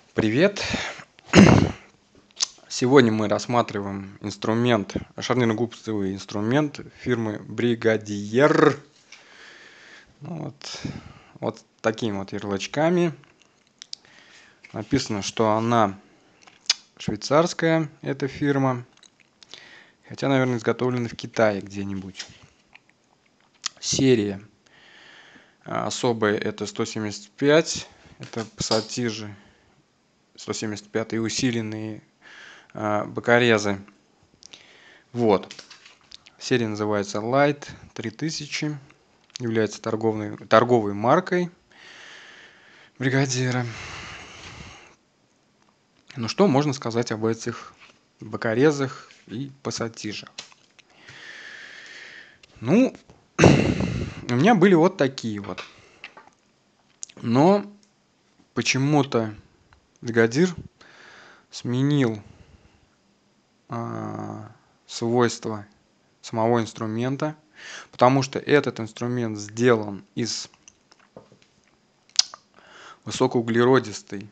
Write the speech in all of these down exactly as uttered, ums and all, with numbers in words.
Привет! Сегодня мы рассматриваем инструмент, шарнирно-гупсовый инструмент фирмы Brigadier. Ну вот, вот такими вот ярлычками. Написано, что она швейцарская, эта фирма. Хотя, наверное, изготовлена в Китае где-нибудь. Серия особая это сто семьдесят пять. Это пассатижи сто семьдесят пять и усиленные бокорезы. Вот. Серия называется Light три тысячи. Является торговой, торговой маркой Бригадира. Ну что можно сказать об этих бокорезах и пассатижах? Ну, у меня были вот такие вот. Но почему-то Бригадир сменил э, свойства самого инструмента, потому что этот инструмент сделан из высокоуглеродистой.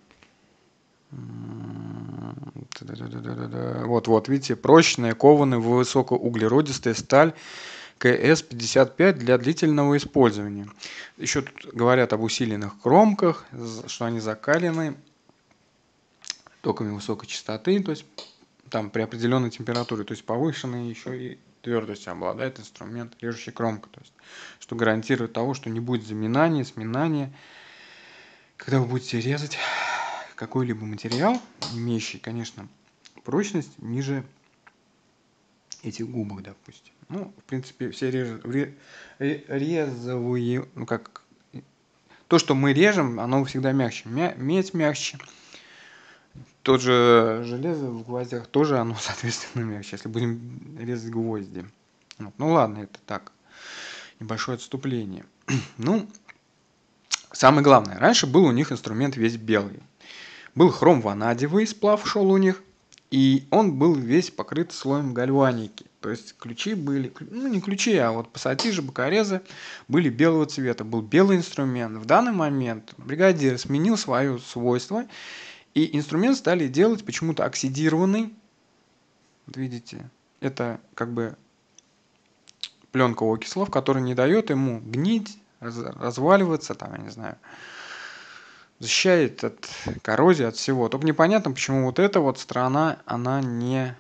Вот, вот, видите, прочная, кованая высокоуглеродистая сталь ка эс пятьдесят пять для длительного использования. Еще тут говорят об усиленных кромках, что они закалены токами высокой частоты, то есть там при определенной температуре, то есть повышенной еще и твердостью обладает инструмент режущей кромка, то есть что гарантирует того, что не будет заминания, сминания, когда вы будете резать какой-либо материал, имеющий, конечно, прочность ниже этих губок, допустим. Ну, в принципе, все реж... резовые, ну как, то, что мы режем, оно всегда мягче. Мя... Медь мягче. Тот же железо в гвоздях тоже оно, соответственно, мягче, если будем резать гвозди. Вот. Ну ладно, это так, небольшое отступление. Ну, самое главное, раньше был у них инструмент весь белый. Был хром-ванадиевый сплав шел у них, и он был весь покрыт слоем гальваники. То есть ключи были, ну не ключи, а вот пассатижи, бокорезы были белого цвета. Был белый инструмент. В данный момент Бригадир сменил свое свойство, и инструмент стали делать почему-то оксидированный. Вот видите, это как бы пленка окислов, которая не дает ему гнить, разваливаться, там, я не знаю, защищает от коррозии, от всего. Только непонятно, почему вот эта вот сторона, она не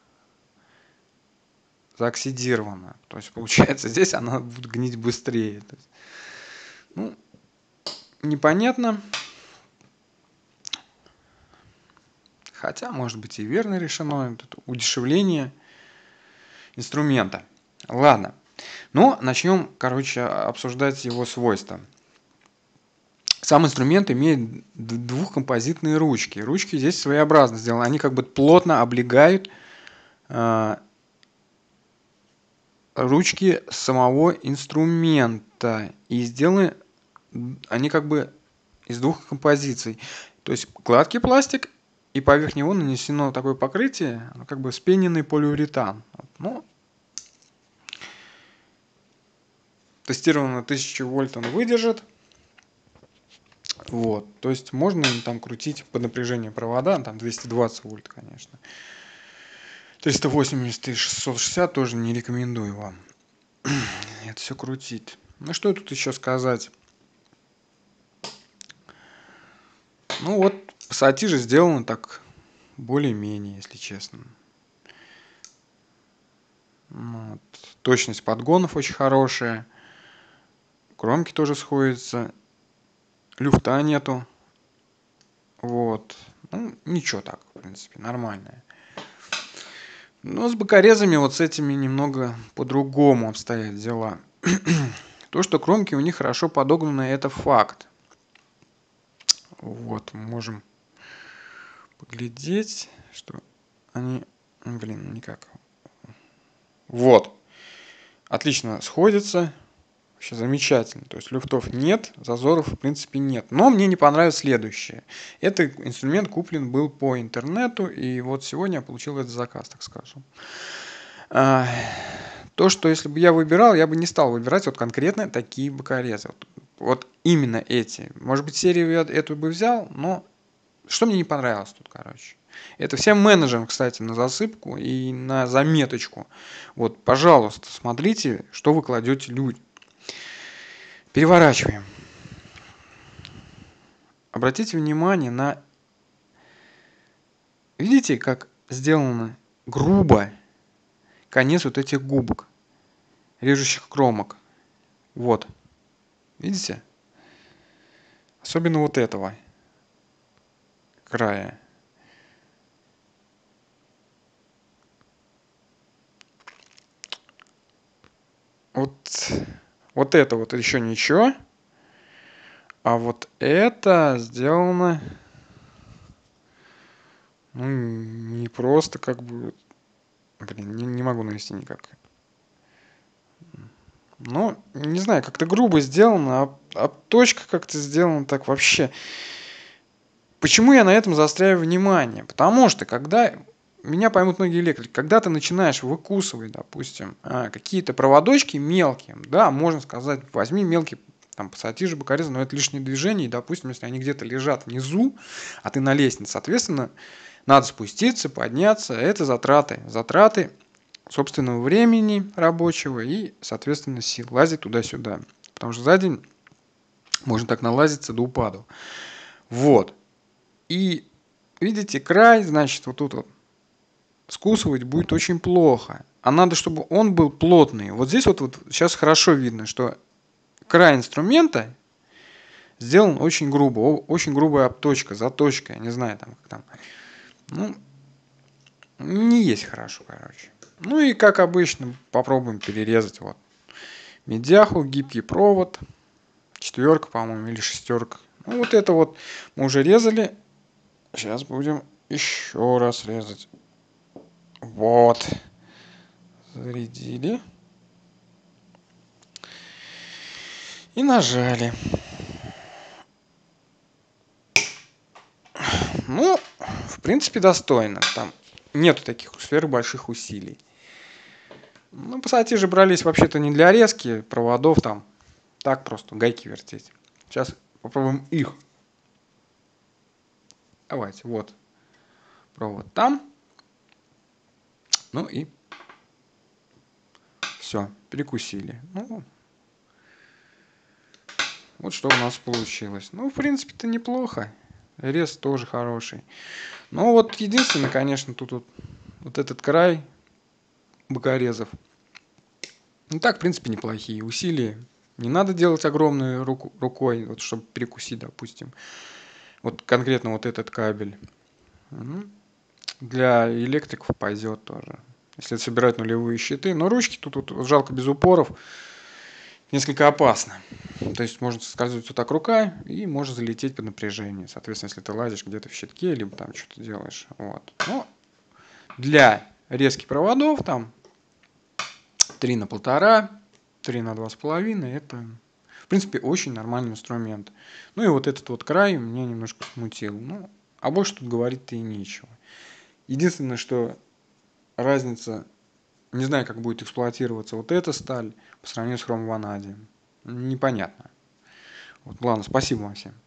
заоксидирована. То есть, получается, здесь она будет гнить быстрее. То есть, ну, непонятно. Хотя, может быть, и верно решено. Это удешевление инструмента. Ладно. Но начнем, короче, обсуждать его свойства. Сам инструмент имеет двухкомпозитные ручки. Ручки здесь своеобразно сделаны. Они как бы плотно облегают э, ручки самого инструмента. И сделаны они как бы из двух композиций. То есть гладкий пластик, и поверх него нанесено такое покрытие, как бы вспененный полиуретан. Ну, тестировано на тысячу вольт он выдержит. Вот, то есть можно там крутить под напряжение провода, там двести двадцать вольт, конечно. триста восемьдесят и шестьсот шестьдесят тоже не рекомендую вам это все крутить. Ну что тут еще сказать? Ну вот, пассатижи сделаны так более-менее, если честно. Вот. Точность подгонов очень хорошая. Кромки тоже сходятся. Люфта нету. Вот. Ну, ничего так, в принципе, нормальное. Но с бокорезами вот с этими немного по-другому обстоят дела. То, что кромки у них хорошо подогнаны, это факт. Вот, можем поглядеть, что они, блин, никак. Вот. Отлично сходятся. Вообще замечательно. То есть люфтов нет, зазоров в принципе нет. Но мне не понравилось следующее. Этот инструмент куплен был по интернету, и вот сегодня я получил этот заказ, так скажем. А, то, что если бы я выбирал, я бы не стал выбирать вот конкретно такие бокорезы. Вот, вот именно эти. Может быть, серию я эту бы взял, но Что мне не понравилось тут, короче? Это всем менеджерам, кстати, на засыпку и на заметочку. Вот, пожалуйста, смотрите, что вы кладете людям. Переворачиваем. Обратите внимание на... Видите, как сделано грубо конец вот этих губок, режущих кромок. Вот. Видите? Особенно вот этого края. Вот, вот это вот еще ничего. А вот это сделано, ну, не просто как бы... Блин, не, не могу навести никак. Ну, не знаю, как-то грубо сделано, а, а точка как-то сделана так вообще. Почему я на этом заостряю внимание? Потому что, когда... Меня поймут многие электрики. Когда ты начинаешь выкусывать, допустим, а, какие-то проводочки мелкие, да, можно сказать, возьми мелкий там пассатижи, бокорезы, но это лишнее движение, и, допустим, если они где-то лежат внизу, а ты на лестнице, соответственно, надо спуститься, подняться, это затраты. Затраты собственного времени рабочего и, соответственно, сил. Лазить туда-сюда. Потому что за день можно так налазиться до упаду. Вот. И видите, край, значит, вот тут вот скусывать будет очень плохо. А надо, чтобы он был плотный. Вот здесь вот, вот сейчас хорошо видно, что край инструмента сделан очень грубо. Очень грубая обточка, заточка. Я не знаю, там как там. Ну, не есть хорошо, короче. Ну и как обычно, попробуем перерезать вот медяху, гибкий провод. Четверка, по-моему, или шестерка. Ну вот это вот мы уже резали. Сейчас будем еще раз резать. Вот. Зарядили. И нажали. Ну, в принципе, достойно. Там нету таких сфер больших усилий. Ну, пассатижи брались вообще-то не для резки проводов там. Так просто гайки вертеть. Сейчас попробуем их. Давайте, вот. Провод там. Ну и все, перекусили. Ну, вот что у нас получилось. Ну, в принципе-то неплохо. Рез тоже хороший. Но вот единственное, конечно, тут вот, вот этот край бокорезов. Ну так, в принципе, неплохие усилия. Не надо делать огромной руку, рукой, вот, чтобы перекусить, допустим. Вот конкретно вот этот кабель. Ну, для электриков пойдет тоже. Если собирать нулевые щиты. Но ручки тут вот, жалко без упоров. Несколько опасно. То есть может скользить вот так рука и может залететь под напряжение. Соответственно, если ты лазишь где-то в щитке, либо там что-то делаешь. Вот. Но для резки проводов там три на полтора, три на два с половиной, это, в принципе, очень нормальный инструмент. Ну и вот этот вот край меня немножко смутил. Ну, а больше тут говорить-то и нечего. Единственное, что разница, не знаю, как будет эксплуатироваться вот эта сталь по сравнению с хромванадием. Непонятно. Вот, ладно, спасибо вам всем.